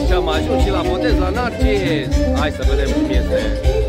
aici am ajuns și la botez la Narcis. Hai să vedem cum este.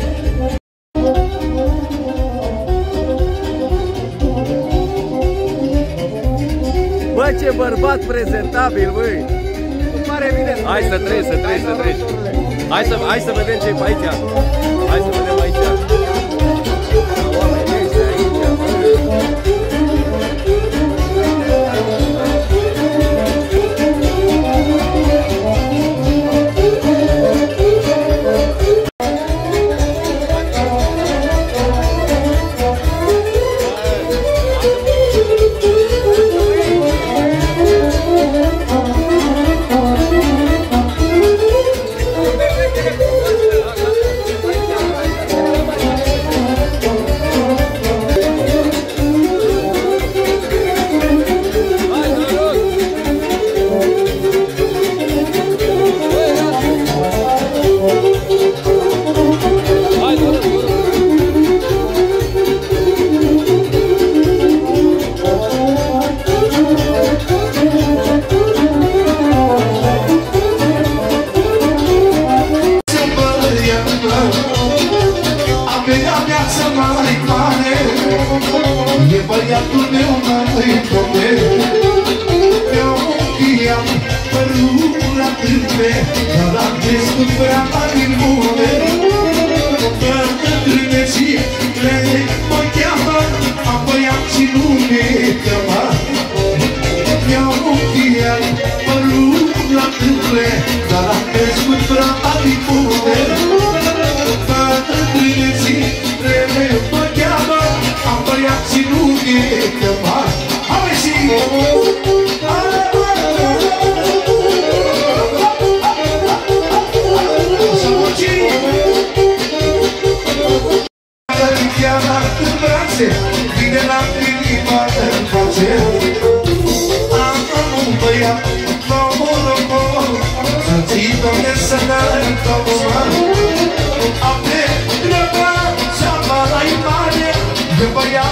Bă, ce bărbat prezentabil, băi! Pare bine. Hai să treci, să treci. Hai să vedem ce e pe aici. Hai să vedem aici. Oamenii ăștia aici. E băiatul meu n-ai probleme. Eu i-am părut la tâmpe, dar am crescut prea mari multe. Fără trânețile mă cheamă, am băiat și nu mi-e teamă. Eu i-am părut la tâmpe, dar am crescut prea mari multe. Fără trânețile mă cheamă, am băiat și nu mi-e teamă. Hai și vine la inima în face. Am un băiat frumos, să ții Doamne să n-ai tăumă. Ape grăba și-ava la-i mare, de băiat.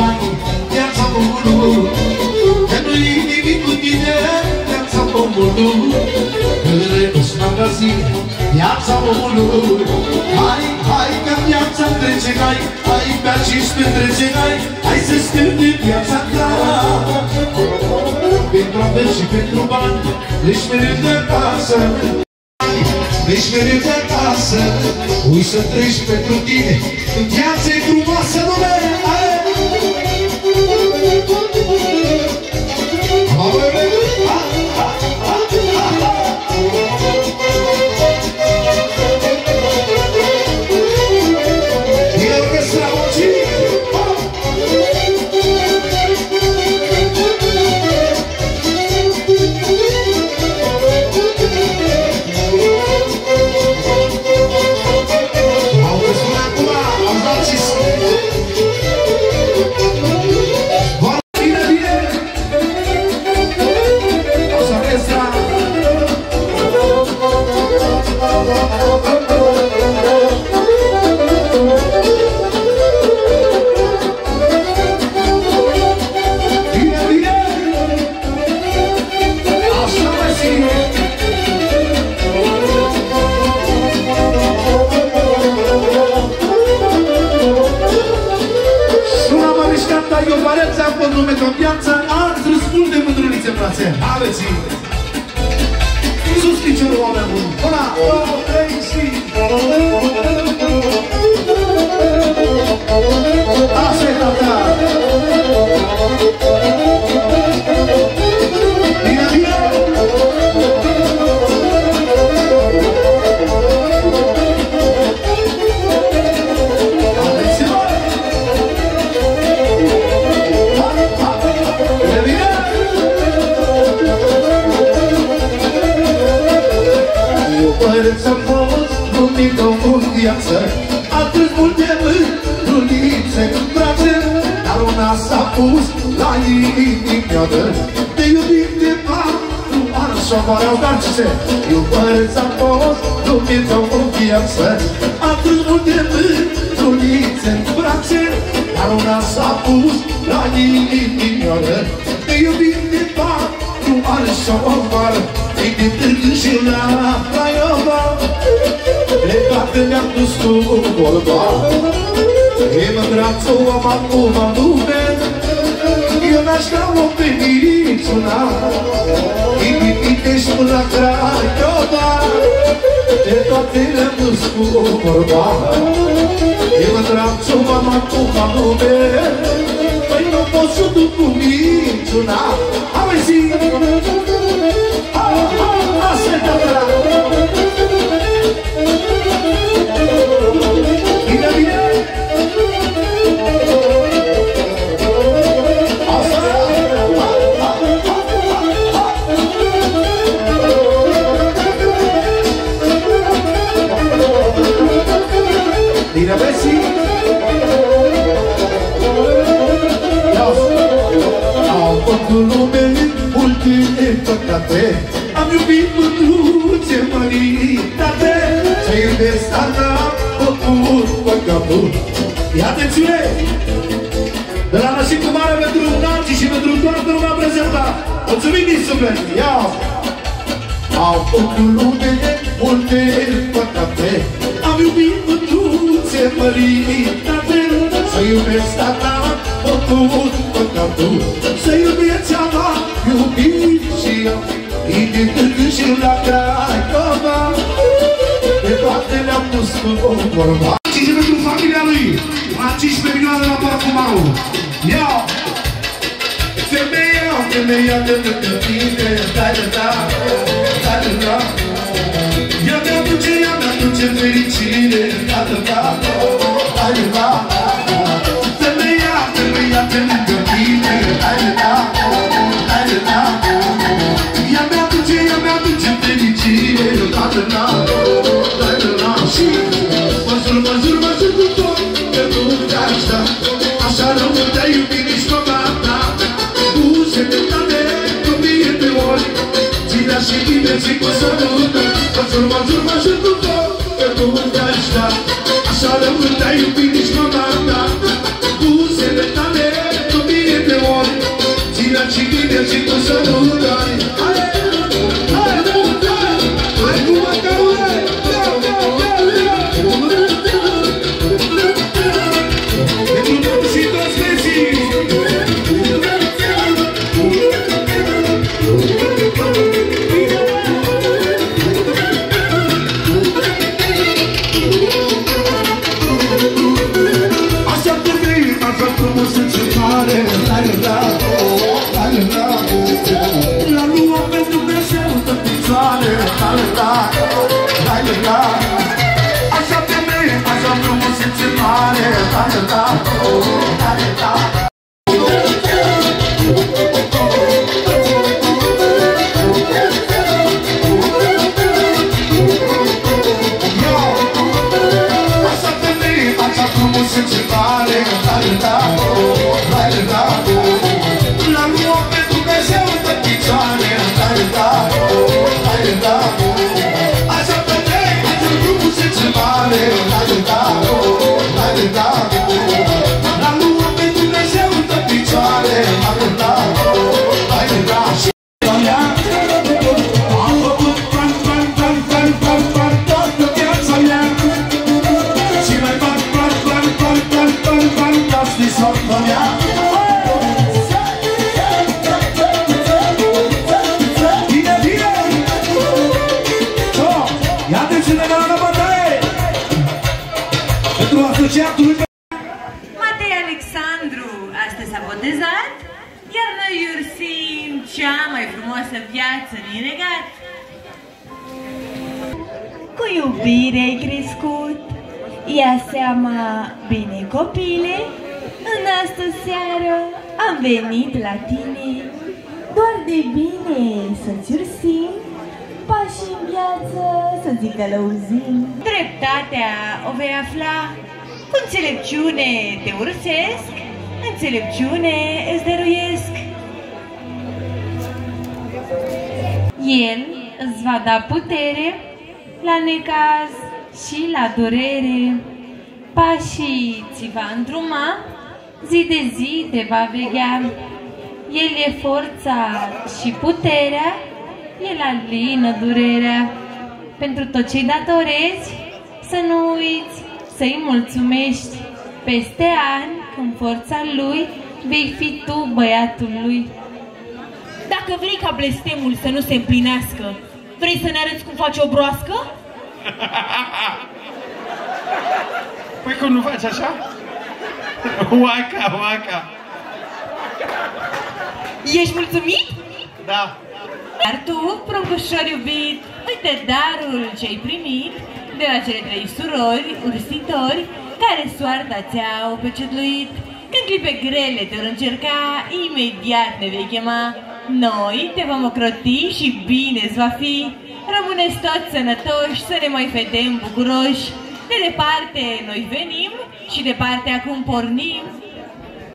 bani, viața omului. Că nu-i nimic cu tine, viața omului. Că renunți magazin, viața omului. Hai, hai, că viața trece, hai, hai, bea și-ți petrece, hai, hai să scârbi viața ta. Pentru averi și pentru bani, ești mereu de acasă. Ești mereu de acasă. Ui să trăiești pentru tine, viața-i frumoasă, lume! Sus piciorul, oameni buni! Una, două, trei și... Așa e, tata! Bine, bine! Atenție-mă! Bine, bine! Păreți-am fost lumit-o în viață, atât multe mândrulițe în brațe, dar una s-a pus la inimioară, de iubit de patru ani și-o mare audace. Păreți-am fost lumit-o în viață, atât multe mândrulițe în brațe, dar una s-a pus la inimioară, de iubit de patru ani și-o mare. E de târg și la Craiova, de toate mi-am dus cu vorba. E mândrat-o am acum în lume, eu n-aș da-o pe niciuna. E de Pitești până la Craiova, de toate le-am dus cu vorba. E mândrat-o am acum în lume, păi nu pot să duc cu niciuna. Hai zi! Bine, bine! Bine, băieții! Au făcut lume multe păcate, am iubit mândruțe măritate, să iubesc tata, făcut păcatul. Ia atențiune! De la Nășit cu mare pentru Naci și pentru toată lumea prezentat. Mulțumim din suflet! Ia! Au făcut lume multe păcate, am iubit mândruțe măritate, să iubesc tata, făcut păcatul. Să iubesc țeava, iubit și eu, e de târg și la Craiova, de toate le-am pus cu vorba. Și pentru familia lui, la 15 milioane la Parfumau. Ia! Femeia, femeia de lângă tine, da-da-da, da-da-da. Ea mi-aduce fericire, da-da-da, da-da-da. Femeia, femeia de lângă tine, da-da-da, da-da-da. Ea mi-aduce fericire, da-da-da, da-da-da. Și mă jur cu tot, că nu te-aș da, așa rău te-ai iubit nici niciodată. Buzele tale, copie de ori, ține și bine și cu sărută. Mă jur cu tot, că nu te-aș da, așa rău te-ai iubit nici niciodată. Buzele tale, simți mare, la lua pe Dumnezeu de picioare, așa femeie, așa frumos simți mare, la lua pe Dumnezeu de picioare, așa femeie, așa frumos simți mare, la lua pe Dumnezeu de picioare, am făcut plan toată viața mea și mai fac plan de soarta mea. Bine! Ia atențiune la bătaie! Pentru asociatul Matei Alexandru astăzi s-a botezat, iar noi ursim cea mai frumoasă viață din regat. Cu iubire ai crescut, ia seama bine copile, în astă seară am venit la tine, doar de bine să-ți ursim, pași în viață să-ți călăuzim. Dreptatea o vei afla, cu înțelepciune te ursesc, înțelepciune îți dăruiesc. El îți va da putere la necaz și la durere, pașii ți va îndruma, zi de zi te va veghea. El e forța și puterea, el alină durerea. Pentru tot ce-i datorezi, să nu uiți să-i mulțumești. Peste ani, în forța lui, vei fi tu băiatul lui. Dacă vrei ca blestemul să nu se împlinească, vrei să ne arăți cum faci o broască? Păi cum nu faci așa? Oaca! Ești mulțumit? Da. Dar tu, pruncușor iubit, uite darul ce-ai primit de la cele trei surori, ursitori, care soarta ți-au pecetluit. Când clipe grele te vor încerca, imediat ne vei chema. Noi te vom ocroti și bine-ți va fi. Rămâneți toți sănătoși, să ne mai vedem bucuroși. De departe noi venim și departe acum pornim.